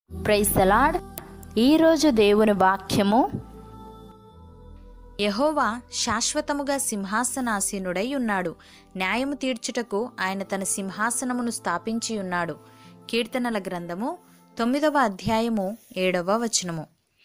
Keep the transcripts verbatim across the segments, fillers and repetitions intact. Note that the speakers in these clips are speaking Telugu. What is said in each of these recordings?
Praise the lord. ఈరోజు దేవుని వాక్యము, యెహోవా శాశ్వతముగా సింహాసనాసీనుడై ఉన్నాడు. న్యాయము తీర్చుటకు ఆయన తన సింహాసనమును స్థాపించి ఉన్నాడు. కీర్తనల గ్రంథము తొమ్మిదవ అధ్యాయము ఏడవ వచనము.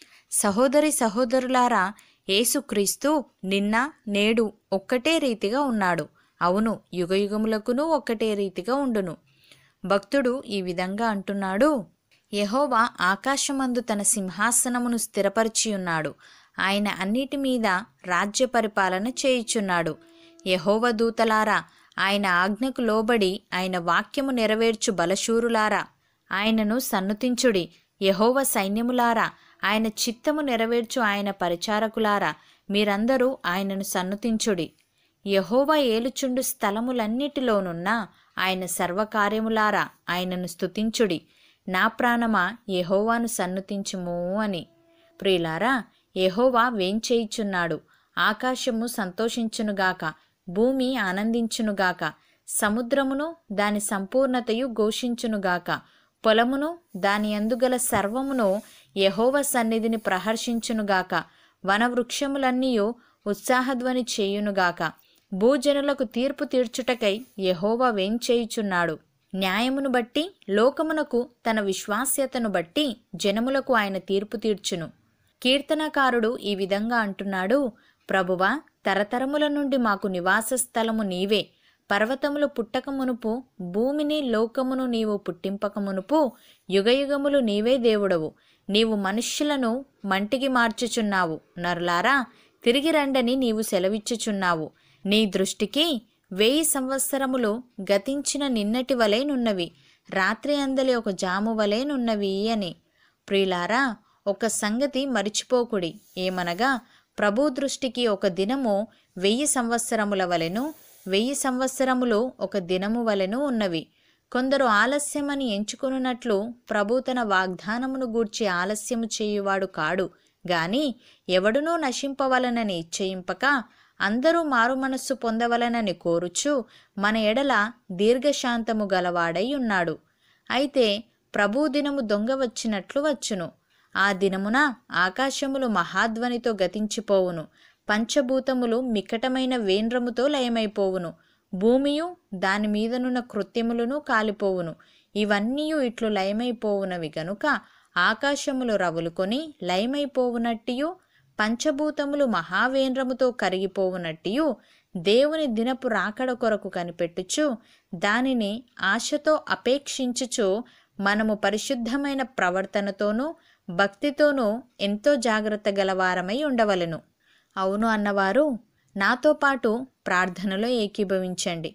సహోదరి సహోదరులారా, యేసుక్రీస్తు నిన్న నేడు ఒక్కటే రీతిగా ఉన్నాడు. అవును, యుగయుగములకును ఒక్కటే రీతిగా ఉండును. భక్తుడు ఈ విధంగా అంటున్నాడు: యెహోవా ఆకాశమందు తన సింహాసనమును స్థిరపరిచి ఉన్నాడు. ఆయన అన్నిటి మీద రాజ్య పరిపాలన చేయుచున్నాడు. యెహోవా దూతలారా, ఆయన ఆజ్ఞకు లోబడి ఆయన వాక్యము నెరవేర్చు బలశూరులారా, ఆయనను సన్నుతించుడి. యెహోవా సైన్యములారా, ఆయన చిత్తము నెరవేర్చు ఆయన పరిచారకులారా, మీరందరూ ఆయనను సన్నుతించుడి. యెహోవా ఏలుచుండు స్థలములన్నిటిలోనున్న ఆయన సర్వకార్యములారా, ఆయనను స్తుతించుడి. నా ప్రాణమా, యెహోవాను సన్నుతించుము అని. ప్రియులారా, యెహోవా వేంచేయుచున్నాడు. ఆకాశము సంతోషించునుగాక, భూమి ఆనందించునుగాక, సముద్రమును దాని సంపూర్ణతయు ఘోషించునుగాక, పొలమును దాని అందుగల సర్వమును యెహోవా సన్నిధిని ప్రహర్షించునుగాక, వనవృక్షములన్నీయు ఉత్సాహధ్వని చేయునుగాక. భూజనులకు తీర్పు తీర్చుటకై యెహోవా వేంచేయుచున్నాడు. న్యాయమును బట్టి లోకమునకు, తన విశ్వాస్యతను బట్టి జనములకు ఆయన తీర్పు తీర్చును. కీర్తనకారుడు ఈ విధంగా అంటున్నాడు: ప్రభువా, తరతరముల నుండి మాకు నివాస స్థలము నీవే. పర్వతములు పుట్టక మునుపు, భూమిని లోకమును నీవు పుట్టింపక మునుపు, యుగయుగములు నీవే దేవుడవు. నీవు మనుష్యులను మంటికి మార్చుచున్నావు. నరులారా, తిరిగి రండని నీవు సెలవిచ్చుచున్నావు. నీ దృష్టికి వెయ్యి సంవత్సరములు గతించిన నిన్నటి వలెనున్నవి, రాత్రి అందలి ఒక జాము వలెనున్నవి అని. ప్రియులారా, ఒక సంగతి మరిచిపోకుడి. ఏమనగా, ప్రభు దృష్టికి ఒక దినము వెయ్యి సంవత్సరముల వలెను, వెయ్యి సంవత్సరములు ఒక దినము వలెను ఉన్నవి. కొందరు ఆలస్యమని ఎంచుకొనున్నట్లు ప్రభు తన వాగ్దానమును గూర్చి ఆలస్యము చేయువాడు కాడు గాని, ఎవడునూ నశింపవలనని ఇచ్చయింపక అందరూ మారు మనస్సు పొందవలనని కోరుచు మన ఎడల దీర్ఘశాంతము గలవాడై ఉన్నాడు. అయితే ప్రభు దినము దొంగ వచ్చినట్లు వచ్చును. ఆ దినమున ఆకాశములు మహాధ్వనితో గతించిపోవును, పంచభూతములు మికటమైన వేండ్రముతో లయమైపోవును, భూమియు దాని మీదనున్న కృత్యములను కాలిపోవును. ఇవన్నీయు ఇట్లు లయమైపోవునవి గనుక ఆకాశములు రవులుకొని లయమైపోవునట్టియు, పంచభూతములు మహావేంద్రముతో కరిగిపోవునట్టియు, దేవుని దినపు రాకడ కొరకు కనిపెట్టుచు దానిని ఆశతో అపేక్షించుచు మనము పరిశుద్ధమైన ప్రవర్తనతోనూ భక్తితోనూ ఎంతో జాగ్రత్త గలవారమై ఉండవలెను. అవును అన్నవారు నాతో పాటు ప్రార్థనలో ఏకీభవించండి.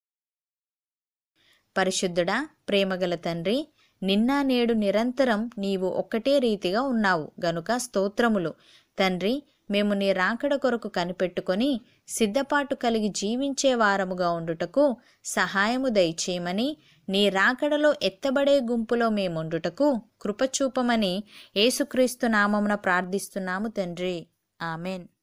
పరిశుద్ధుడా, ప్రేమగల తండ్రి, నిన్న నేడు నిరంతరం నీవు ఒక్కటే రీతిగా ఉన్నావు గనుక స్తోత్రములు. తండ్రి, మేము నీ రాకడ కొరకు కనిపెట్టుకొని సిద్ధపాటు కలిగి జీవించే వారముగా ఉండుటకు సహాయము దయచేయమని, నీ రాకడలో ఎత్తబడే గుంపులో మేముండుటకు కృపచూపమని యేసుక్రీస్తు నామమున ప్రార్థిస్తున్నాము తండ్రి. ఆమెన్.